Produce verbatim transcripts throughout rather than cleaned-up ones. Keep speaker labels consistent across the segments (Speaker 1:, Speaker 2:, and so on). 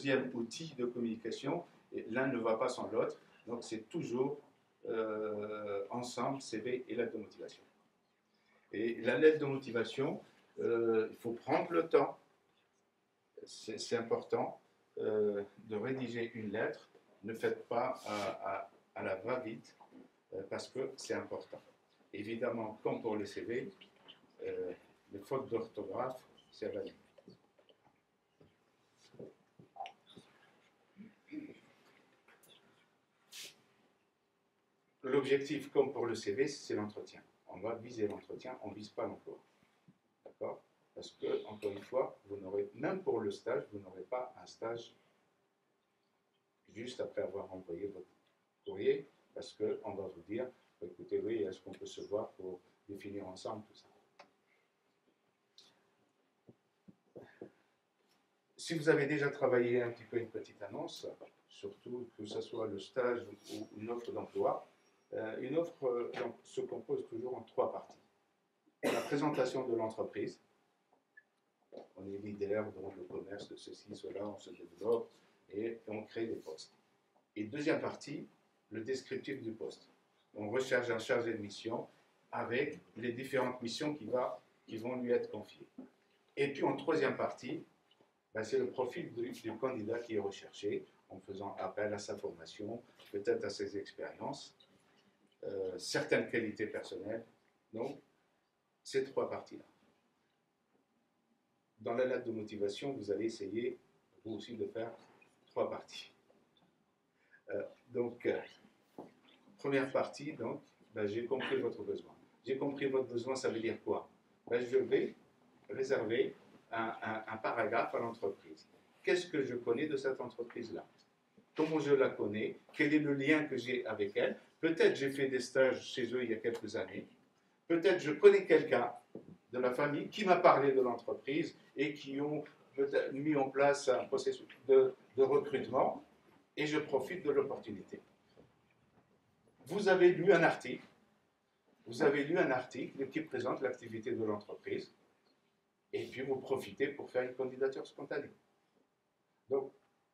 Speaker 1: deuxième outil de communication. L'un ne va pas sans l'autre. Donc, c'est toujours euh, ensemble, C V et lettre de motivation. Et la lettre de motivation, euh, il faut prendre le temps. C'est important euh, de rédiger une lettre. Ne faites pas à, à, à la va-vite euh, parce que c'est important. Évidemment, comme pour le C V, euh, les fautes d'orthographe, c'est valide. L'objectif, comme pour le C V, c'est l'entretien. On va viser l'entretien, on ne vise pas l'emploi. D'accord? Parce que, encore une fois, vous n'aurez, même pour le stage, vous n'aurez pas un stage juste après avoir envoyé votre courrier, parce qu'on va vous dire, écoutez, oui, est-ce qu'on peut se voir pour définir ensemble tout ça? Si vous avez déjà travaillé un petit peu une petite annonce, surtout que ce soit le stage ou une offre d'emploi, euh, une offre euh, se compose toujours en trois parties. La présentation de l'entreprise, on est leader dans le commerce de ceci, cela, on se développe et on crée des postes. Et deuxième partie, le descriptif du poste. On recherche un chargé de mission avec les différentes missions qui, va, qui vont lui être confiées. Et puis en troisième partie, ben c'est le profil du, du candidat qui est recherché en faisant appel à sa formation, peut-être à ses expériences, euh, certaines qualités personnelles. Donc, ces trois parties-là. Dans la lettre de motivation, vous allez essayer, vous aussi, de faire trois parties. Euh, donc, euh, première partie, donc, ben, j'ai compris votre besoin. J'ai compris votre besoin, ça veut dire quoi? Ben, je vais réserver un, un, un paragraphe à l'entreprise. Qu'est-ce que je connais de cette entreprise-là? Comment je la connais? Quel est le lien que j'ai avec elle? Peut-être j'ai fait des stages chez eux il y a quelques années. Peut-être je connais quelqu'un de la famille qui m'a parlé de l'entreprise et qui ont mis en place un processus de, de recrutement et je profite de l'opportunité. Vous avez lu un article, vous avez lu un article qui présente l'activité de l'entreprise et puis vous profitez pour faire une candidature spontanée. Donc,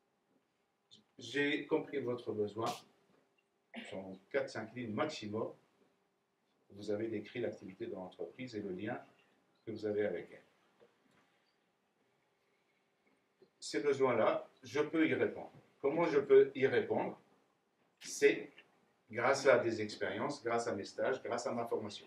Speaker 1: j'ai compris votre besoin, en quatre cinq lignes maximum, vous avez décrit l'activité de l'entreprise et le lien que vous avez avec elle. Ces besoins-là, je peux y répondre. Comment je peux y répondre? C'est grâce à des expériences, grâce à mes stages, grâce à ma formation.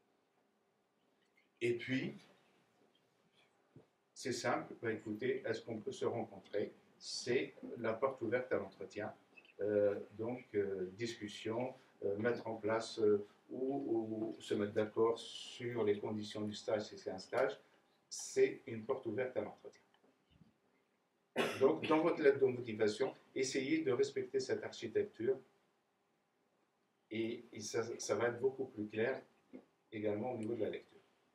Speaker 1: Et puis, c'est simple, bah écoutez, est-ce qu'on peut se rencontrer? C'est la porte ouverte à l'entretien. Euh, donc, euh, discussion, euh, mettre en place euh, ou, ou se mettre d'accord sur les conditions du stage si c'est un stage, c'est une porte ouverte à l'entretien. Donc, dans votre lettre de motivation, essayez de respecter cette architecture et, et ça, ça va être beaucoup plus clair également au niveau de la lecture.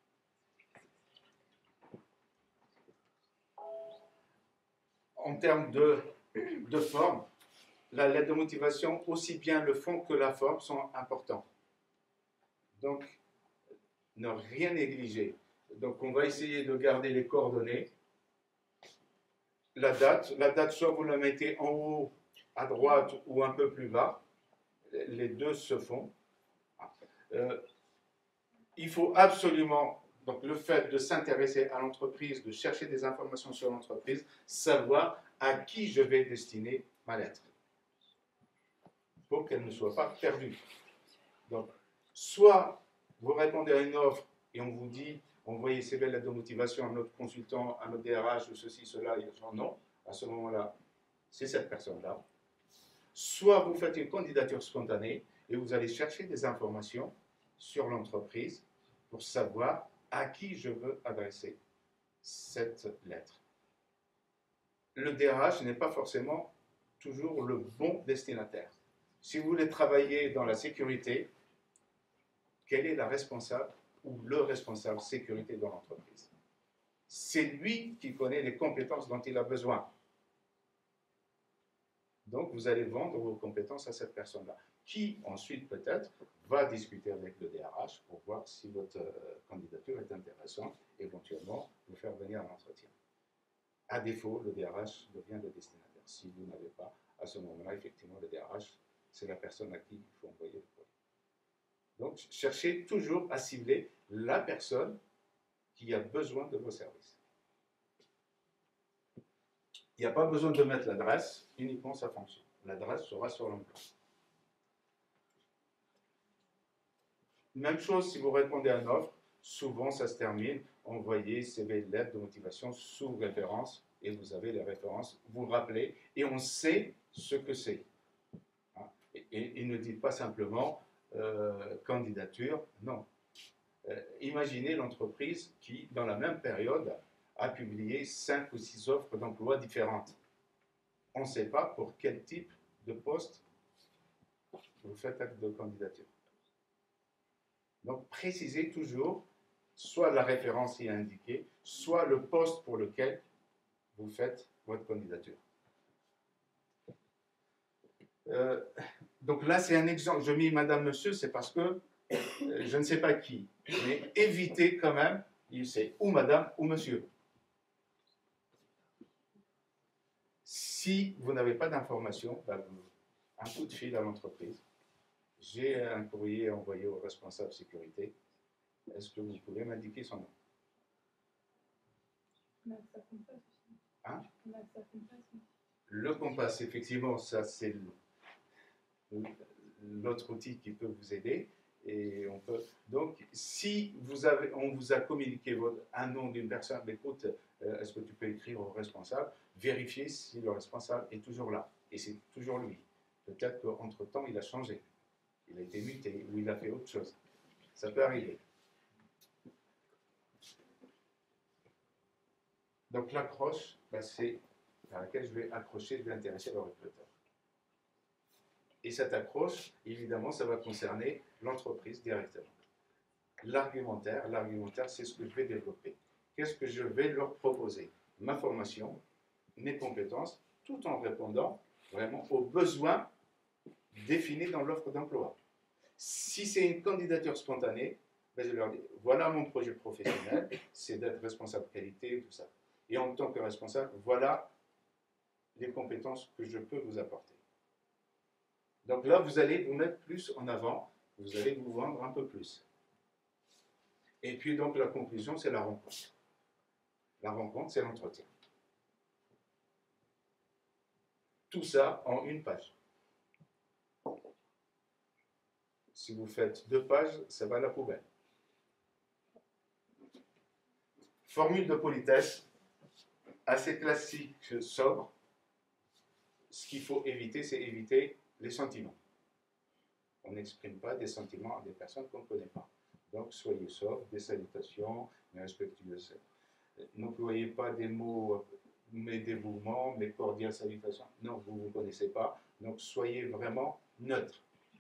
Speaker 1: En termes de, de forme, la lettre de motivation, aussi bien le fond que la forme sont importants. Donc, ne rien négliger. Donc, on va essayer de garder les coordonnées. La date, la date, soit vous la mettez en haut, à droite ou un peu plus bas. Les deux se font. Euh, il faut absolument, donc le fait de s'intéresser à l'entreprise, de chercher des informations sur l'entreprise, savoir à qui je vais destiner ma lettre, pour qu'elle ne soit pas perdue. Donc, soit vous répondez à une offre et on vous dit, envoyez ces belles lettres de motivation à notre consultant, à notre D R H, ou ceci, cela, et non, à ce moment-là, c'est cette personne-là. Soit vous faites une candidature spontanée et vous allez chercher des informations sur l'entreprise pour savoir à qui je veux adresser cette lettre. Le D R H n'est pas forcément toujours le bon destinataire. Si vous voulez travailler dans la sécurité, quel est la responsable ou le responsable sécurité dans l'entreprise? C'est lui qui connaît les compétences dont il a besoin. Donc, vous allez vendre vos compétences à cette personne-là, qui ensuite, peut-être, va discuter avec le D R H pour voir si votre euh, candidature est intéressante, éventuellement, vous faire venir à l'entretien. À défaut, le D R H devient le destinataire. Si vous n'avez pas, à ce moment-là, effectivement, le D R H, c'est la personne à qui il faut envoyer le courrier. Donc, cherchez toujours à cibler la personne qui a besoin de vos services. Il n'y a pas besoin de mettre l'adresse, uniquement sa fonction. L'adresse sera sur l'emploi. Même chose si vous répondez à une offre, souvent ça se termine, envoyez C V, lettre de motivation sous référence, et vous avez les références, vous rappelez, et on sait ce que c'est. Et, et, et ne dites pas simplement euh, candidature, non. Euh, imaginez l'entreprise qui, dans la même période, a publié cinq ou six offres d'emploi différentes. On ne sait pas pour quel type de poste vous faites acte de candidature. Donc, précisez toujours soit la référence y est indiquée, soit le poste pour lequel vous faites votre candidature. Euh, donc là, c'est un exemple. Je mets madame, monsieur, c'est parce que euh, je ne sais pas qui. Mais évitez quand même, c'est ou madame ou monsieur. Si vous n'avez pas d'informations, ben, un coup de fil à l'entreprise. J'ai un courrier envoyé au responsable sécurité. Est-ce que vous pouvez m'indiquer son nom? Hein? Le Compass, effectivement, ça c'est l'autre outil qui peut vous aider. Et on peut... Donc, si vous avez, on vous a communiqué votre, un nom d'une personne, écoute, euh, est-ce que tu peux écrire au responsable? Vérifiez si le responsable est toujours là. Et c'est toujours lui. Peut-être qu'entre-temps, il a changé. Il a été muté ou il a fait autre chose. Ça peut arriver. Donc l'accroche, ben, c'est à laquelle je vais accrocher, je vais intéresser le recruteur. Et cette accroche, évidemment, ça va concerner l'entreprise directement. L'argumentaire, l'argumentaire, c'est ce que je vais développer. Qu'est-ce que je vais leur proposer? Ma formation, mes compétences, tout en répondant vraiment aux besoins définis dans l'offre d'emploi. Si c'est une candidature spontanée, ben je leur dis, voilà mon projet professionnel, c'est d'être responsable qualité, tout ça. Et en tant que responsable, voilà les compétences que je peux vous apporter. Donc là, vous allez vous mettre plus en avant, vous allez vous vendre un peu plus. Et puis donc la conclusion, c'est la rencontre. La rencontre, c'est l'entretien. Tout ça en une page. Si vous faites deux pages, ça va à la poubelle. Formule de politesse, assez classique, sobre. Ce qu'il faut éviter, c'est éviter les sentiments. On n'exprime pas des sentiments à des personnes qu'on ne connaît pas. Donc, soyez sobre, des salutations, mais respectueuses. N'employez pas des mots, mes dévouements, mes cordiales salutations. Non, vous ne vous connaissez pas. Donc, soyez vraiment neutre.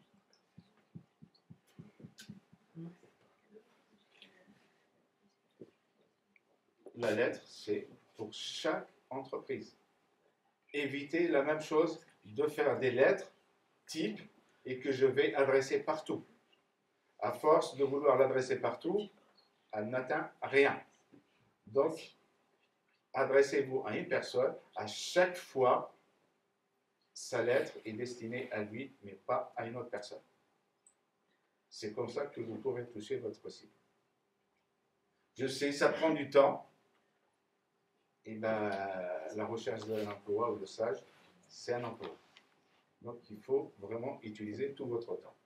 Speaker 1: La lettre, c'est pour chaque entreprise. Évitez la même chose de faire des lettres type et que je vais adresser partout. À force de vouloir l'adresser partout, elle n'atteint rien. Donc, adressez-vous à une personne, à chaque fois, sa lettre est destinée à lui, mais pas à une autre personne. C'est comme ça que vous pourrez toucher votre cible. Je sais, ça prend du temps. Et ben, la recherche de l'emploi ou le stage, c'est un emploi. Donc, il faut vraiment utiliser tout votre temps.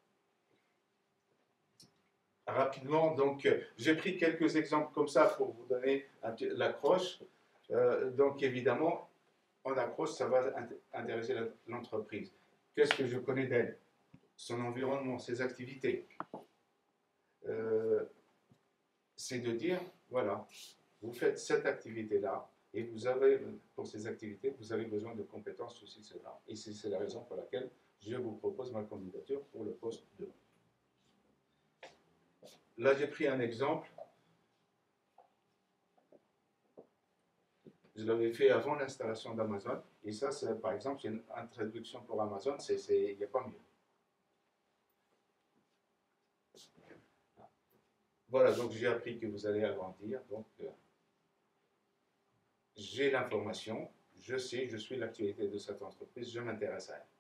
Speaker 1: Rapidement, donc, euh, j'ai pris quelques exemples comme ça pour vous donner l'accroche. Euh, donc, évidemment, en accroche, ça va intéresser l'entreprise. Qu'est-ce que je connais d'elle? Son environnement, ses activités. Euh, c'est de dire, voilà, vous faites cette activité-là, et vous avez, pour ces activités, vous avez besoin de compétences aussi, cela. Et c'est la raison pour laquelle je vous propose ma candidature pour le poste deux. Là, j'ai pris un exemple. Je l'avais fait avant l'installation d'Amazon. Et ça, par exemple, c'est une introduction pour Amazon. Il n'y a pas mieux. Voilà, donc j'ai appris que vous allez agrandir. Donc, euh, j'ai l'information. je sais, je suis l'actualité de cette entreprise, je m'intéresse à elle.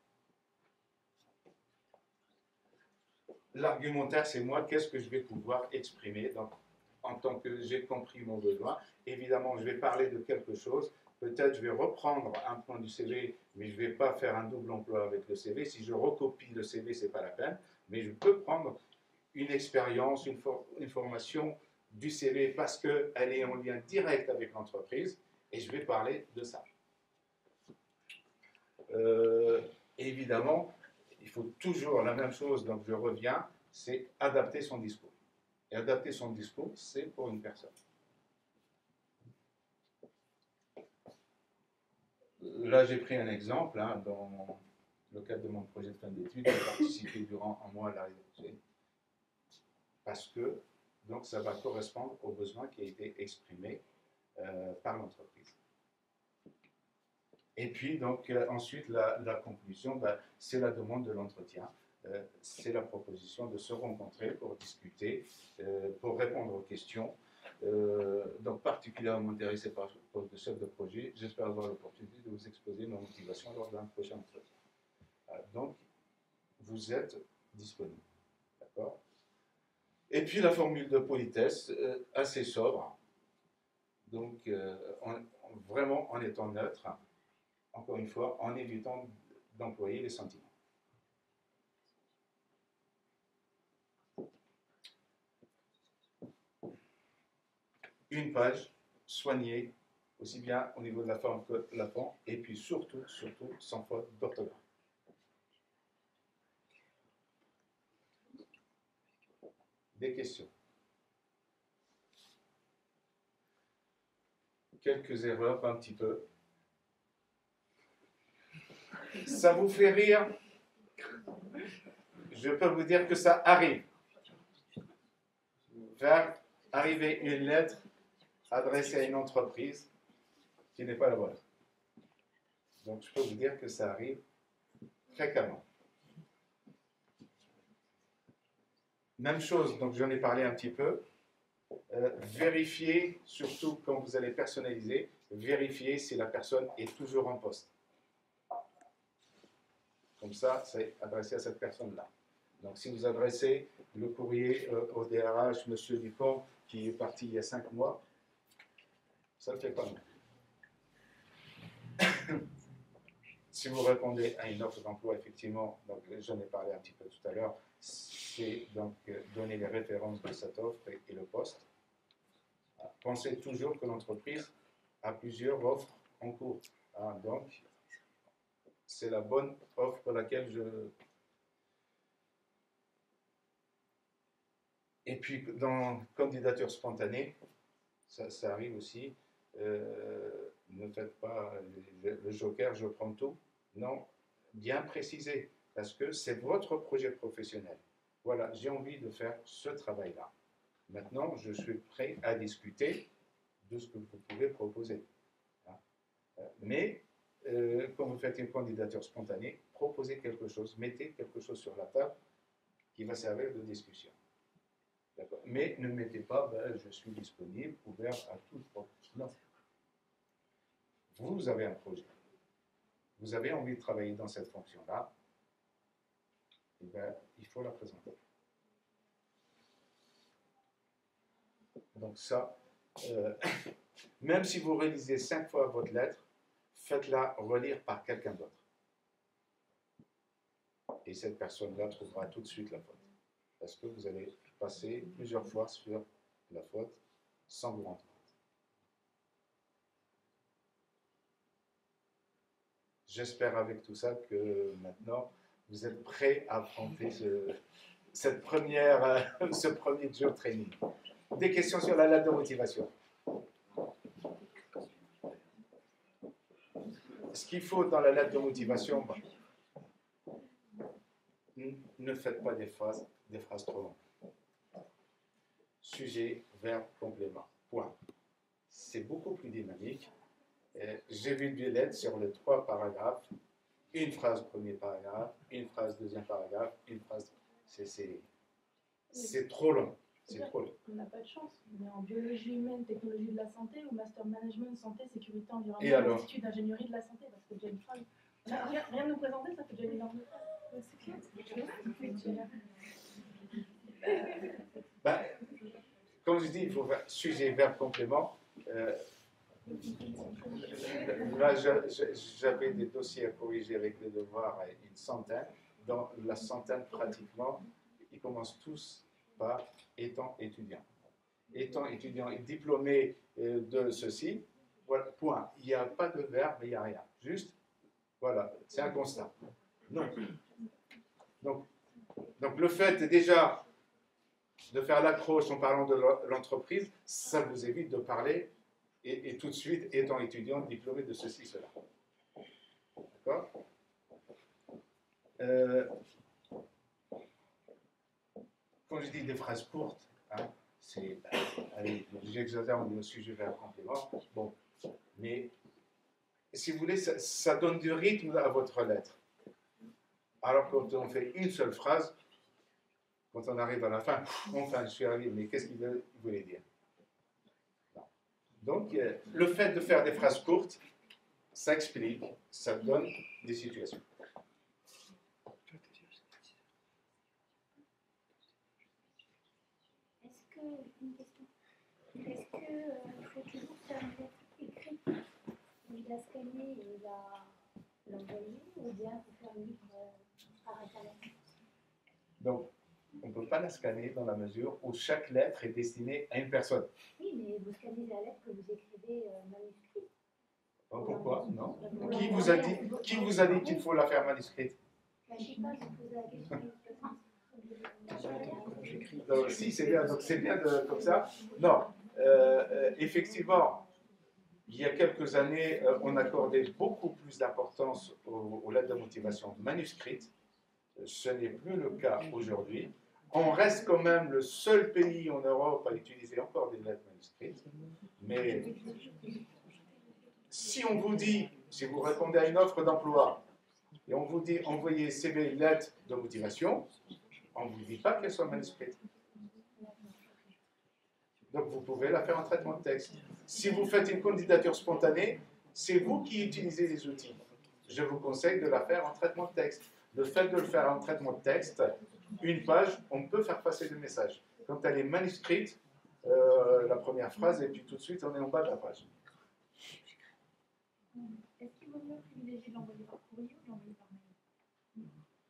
Speaker 1: L'argumentaire, c'est moi, qu'est-ce que je vais pouvoir exprimer donc, en tant que j'ai compris mon besoin. Évidemment, je vais parler de quelque chose. Peut-être je vais reprendre un point du C V, mais je ne vais pas faire un double emploi avec le C V. Si je recopie le C V, ce n'est pas la peine. Mais je peux prendre une expérience, une, for une formation du C V parce qu'elle est en lien direct avec l'entreprise et je vais parler de ça. Euh, évidemment, il faut toujours la même chose, donc je reviens, c'est adapter son discours. Et adapter son discours, c'est pour une personne. Là, j'ai pris un exemple, hein, dans le cadre de mon projet de fin d'études, j'ai participé durant un mois à la rédaction. Parce que, donc, ça va correspondre aux besoins qui a été exprimé euh, par l'entreprise. Et puis, donc, euh, ensuite, la, la conclusion, ben, c'est la demande de l'entretien. Euh, c'est la proposition de se rencontrer pour discuter, euh, pour répondre aux questions. Euh, donc, particulièrement intéressé par le poste de chef de projet, j'espère avoir l'opportunité de vous exposer nos motivations lors d'un prochain entretien. Euh, donc, vous êtes disponible. D'accord ? Et puis, la formule de politesse, euh, assez sobre. Donc, euh, en, vraiment en étant neutre. Encore une fois, en évitant d'employer les sentiments. Une page soignée, aussi bien au niveau de la forme que de la fond, et puis surtout, surtout, sans faute d'orthographe. Des questions? Quelques erreurs, un petit peu. Ça vous fait rire? Je peux vous dire que ça arrive. Faire arriver une lettre adressée à une entreprise qui n'est pas la vôtre. Donc je peux vous dire que ça arrive fréquemment. Même chose, donc j'en ai parlé un petit peu. Euh, vérifiez, surtout quand vous allez personnaliser, vérifiez si la personne est toujours en poste. Comme ça, c'est adressé à cette personne-là. Donc, si vous adressez le courrier euh, au D R H, Monsieur Dupont, qui est parti il y a cinq mois, ça ne le fait pas mal. Si vous répondez à une offre d'emploi, effectivement, donc j'en ai parlé un petit peu tout à l'heure, c'est donc euh, donner les références de cette offre et, et le poste. Pensez toujours que l'entreprise a plusieurs offres en cours. Ah, donc, c'est la bonne offre pour laquelle je... Et puis, dans candidature spontanée, ça, ça arrive aussi, euh, ne faites pas le, le joker, je prends tout. Non, bien préciser, parce que c'est votre projet professionnel. Voilà, j'ai envie de faire ce travail-là. Maintenant, je suis prêt à discuter de ce que vous pouvez proposer. Mais, euh, quand vous faites une candidature spontanée, proposez quelque chose, mettez quelque chose sur la table qui va servir de discussion. Mais ne mettez pas, ben, je suis disponible, ouvert à toute proposition. Non. Vous avez un projet. Vous avez envie de travailler dans cette fonction-là. Eh ben, il faut la présenter. Donc ça, euh, même si vous réalisez cinq fois votre lettre, faites-la relire par quelqu'un d'autre. Et cette personne-là trouvera tout de suite la faute. Parce que vous allez passer plusieurs fois sur la faute sans vous rendre compte. J'espère avec tout ça que maintenant, vous êtes prêts à affronter ce, cette première, ce premier job training. Des questions sur la lettre de motivation? Ce qu'il faut dans la lettre de motivation, bah, ne faites pas des phrases, des phrases trop longues. Sujet, verbe, complément. Point. C'est beaucoup plus dynamique. J'ai vu des lettres sur les trois paragraphes. Une phrase premier paragraphe, une phrase deuxième paragraphe, une phrase... C'est trop long. C'est trop long.
Speaker 2: On n'a pas de chance. On est en biologie humaine, technologie de la santé ou master management, santé, sécurité, environnement,
Speaker 1: Et alors?
Speaker 2: institut d'ingénierie de la santé. Ça fait déjà une phrase. Rien, rien de nous présenter, ça fait déjà une énorme phrase.
Speaker 1: Ben, comme je dis, il faut faire sujet, verbe, complément. Euh, là, j'avais des dossiers à corriger avec les devoirs, une centaine. Dans la centaine, pratiquement, ils commencent tous par étant étudiant. Étant étudiant et diplômé de ceci, voilà, point. Il n'y a pas de verbe, mais il n'y a rien. Juste, voilà, c'est un constat. Donc, donc, donc le fait déjà de faire l'accroche en parlant de l'entreprise, ça vous évite de parler et, et tout de suite étant étudiant, diplômé de ceci, cela. D'accord? euh, Quand je dis des phrases courtes, hein, c'est, allez, j'exagère, on dit au sujet vers complément, bon, mais si vous voulez, ça, ça donne du rythme à votre lettre. Alors quand on fait une seule phrase, quand on arrive à la fin, enfin je suis arrivé, mais qu'est-ce qu'il voulait dire? Non. Donc, euh, le fait de faire des phrases courtes, ça explique, ça donne des situations.
Speaker 3: Est-ce que, une question, est-ce que euh, faut toujours faire une lettre écrite, la scanner et la, l'envoyer, ou bien il faut faire une livre euh, par internet?
Speaker 1: Donc, on ne peut pas la scanner dans la mesure où chaque lettre est destinée à une personne.
Speaker 3: Oui, mais vous scannez la lettre que vous écrivez euh, manuscrite.
Speaker 1: Donc, pourquoi? Non. Qui vous a dit, qui vous a dit qu'il faut la faire manuscrite?
Speaker 3: Je ne sais pas, je pose la question.
Speaker 1: Donc, si, c'est bien, donc c'est bien de, comme ça. Non, euh, euh, effectivement, il y a quelques années, euh, on accordait beaucoup plus d'importance aux, aux lettres de motivation manuscrites. Ce n'est plus le cas aujourd'hui. On reste quand même le seul pays en Europe à utiliser encore des lettres manuscrites. Mais si on vous dit, si vous répondez à une offre d'emploi, et on vous dit envoyez C V lettre de motivation, on ne vous dit pas qu'elle soit manuscrite. Donc vous pouvez la faire en traitement de texte. Si vous faites une candidature spontanée, c'est vous qui utilisez les outils. Je vous conseille de la faire en traitement de texte. Le fait de le faire en traitement de texte, une page, on peut faire passer le message. Quand elle est manuscrite, euh, la première phrase, et puis tout de suite, on est en bas de la page.
Speaker 2: Est-ce qu'il vaut mieux privilégier de l'envoyer par courrier ou de l'envoyer par mail?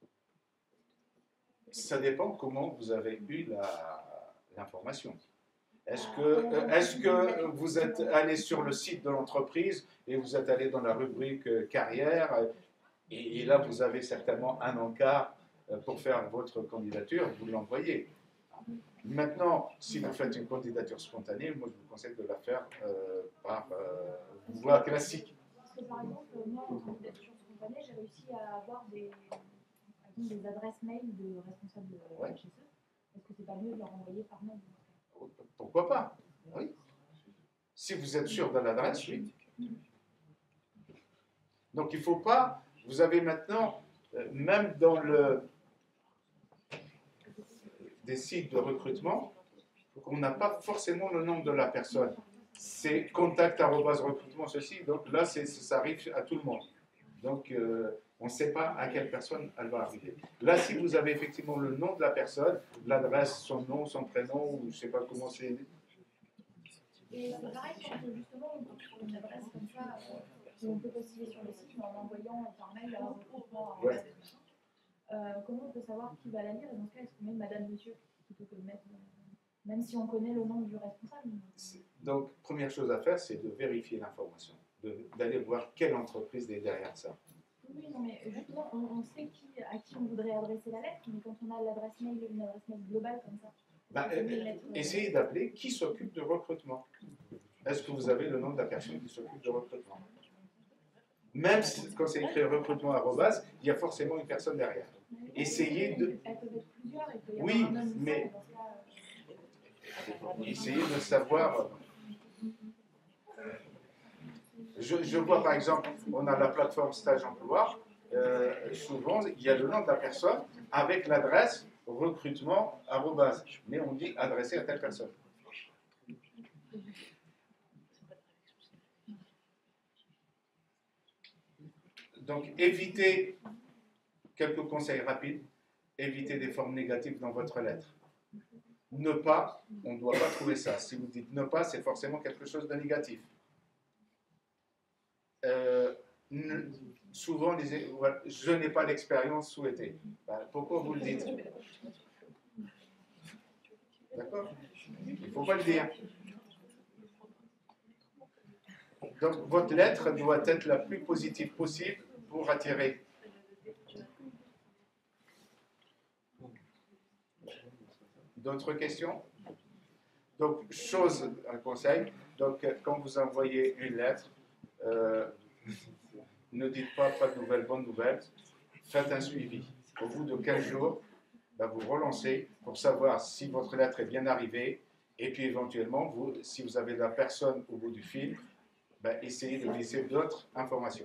Speaker 1: Ça dépend comment vous avez eu l'information. Est-ce que, est-ce que vous êtes allé sur le site de l'entreprise et vous êtes allé dans la rubrique carrière et, et là vous avez certainement un encart pour faire votre candidature, vous l'envoyez. Maintenant, si vous faites une candidature spontanée, moi je vous conseille de la faire euh, par euh, voie classique.
Speaker 2: Parce que par exemple, moi en candidature spontanée, j'ai réussi à avoir des, des adresses mail de responsables
Speaker 1: ouais.
Speaker 2: chez eux. Est-ce que c'est pas mieux de leur envoyer par mail?
Speaker 1: Pourquoi pas? Oui. Si vous êtes sûr de l'adresse, oui. Donc il ne faut pas, vous avez maintenant, euh, même dans le, des sites de recrutement, on n'a pas forcément le nom de la personne. C'est contact arobase recrutement ceci, donc là ça arrive à tout le monde. Donc euh, on ne sait pas à quelle personne elle va arriver. Là, si vous avez effectivement le nom de la personne, l'adresse, son nom, son prénom, ou je ne sais pas comment c'est.
Speaker 2: Et c'est pareil quand justement on peut sur une adresse comme ça, euh, on peut postuler sur le site, mais en envoyant par mail à recrutement.
Speaker 1: Ouais.
Speaker 2: Euh, comment on peut savoir qui va la lire? Et dans ce cas, est-ce qu'on met Madame, Monsieur plutôt que de mettre, euh, même si on connaît le nom du responsable?
Speaker 1: Donc, première chose à faire, c'est de vérifier l'information, d'aller voir quelle entreprise est derrière ça.
Speaker 2: Oui, non, mais justement, on, on sait qui, à qui on voudrait adresser la lettre, mais quand on a l'adresse mail, une adresse mail globale comme ça.
Speaker 1: Ben, euh, essayez d'appeler qui s'occupe de recrutement. Est-ce que vous avez le nom de la personne qui s'occupe de recrutement? Même si, quand c'est écrit recrutement arrobase, il y a forcément une personne derrière. Essayez de.
Speaker 2: Elles peuvent être plusieurs, il peut y
Speaker 1: oui,
Speaker 2: avoir un homme,
Speaker 1: mais
Speaker 2: cas, euh...
Speaker 1: essayez de savoir. Je, je vois par exemple, on a la plateforme Stage Emploi. Euh, souvent, il y a le nom de la personne avec l'adresse recrutement, arrobase, mais on dit adressé à telle personne. Donc, évitez quelques conseils rapides. Évitez des formes négatives dans votre lettre. Ne pas, on ne doit pas trouver ça. Si vous dites ne pas, c'est forcément quelque chose de négatif. Euh, ne, souvent, les, je n'ai pas l'expérience souhaitée. Ben, pourquoi vous le dites? D'accord? Il ne faut pas le dire. Donc, votre lettre doit être la plus positive possible pour attirer. D'autres questions? Donc, chose, un conseil. Donc, quand vous envoyez une lettre, euh, ne dites pas pas de nouvelles, bonnes nouvelles. Faites un suivi. Au bout de quinze jours, ben, vous relancez pour savoir si votre lettre est bien arrivée. Et puis, éventuellement, vous, si vous avez la personne au bout du fil, ben, essayez de glisser d'autres informations.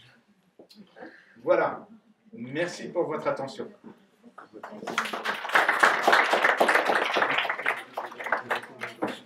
Speaker 1: Voilà. Merci pour votre attention.